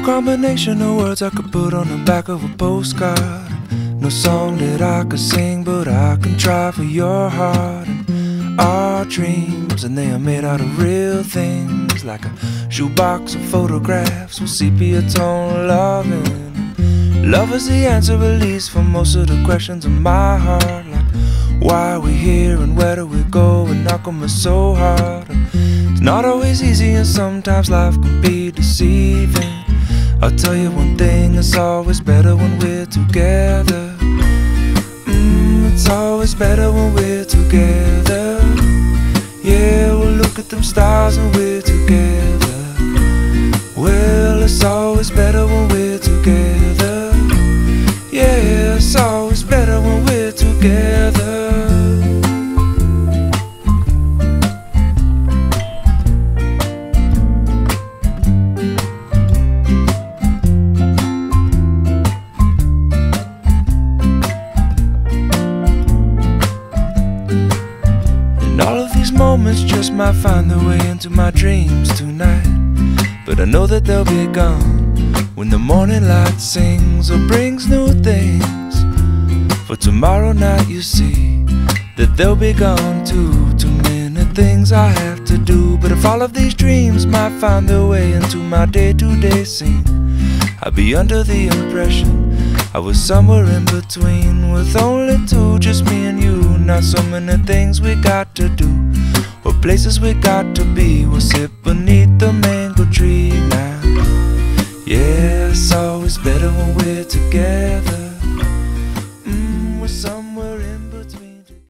combination of words I could put on the back of a postcard. No song that I could sing, but I can try for your heart. And our dreams, and they are made out of real things, like a shoebox of photographs with sepia tone loving. Love is the answer, at least, for most of the questions in my heart, like why are we here and where do we go, and how come it's so hard. It's not always easy, and sometimes life can be deceiving. I'll tell you one thing, it's always better when we're together. It's always better when we're together. Yeah, we'll look at them stars and we're together. Well, it's always better when we're together. Yeah, it's always better when we're together. All of these moments just might find their way into my dreams tonight, but I know that they'll be gone when the morning light sings or brings new things. For tomorrow night you see that they'll be gone too. Too many things I have to do, but if all of these dreams might find their way into my day-to-day scene, I'd be under the impression I was somewhere in between, with only two, just me and you. Not so many things we got to do, or places we got to be. We'll sit beneath the mango tree now. Yeah, it's always better when we're together.